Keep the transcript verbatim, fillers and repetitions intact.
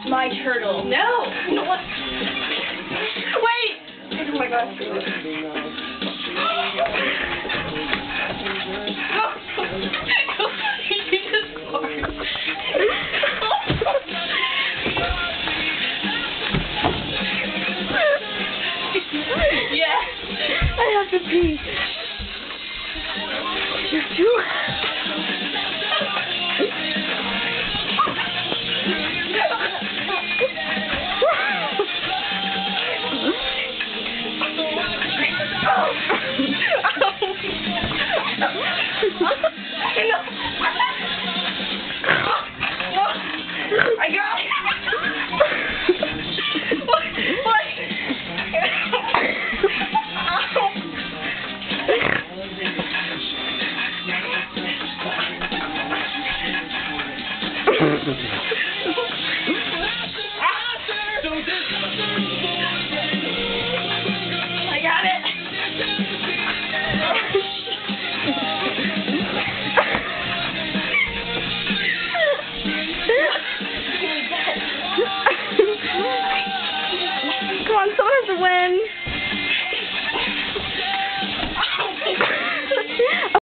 my turtle. No! No what? Wait! Oh my gosh. You just farted. Yes! I have to pee. Just you. I got it! What? What? I got it! Come on, someone has to win.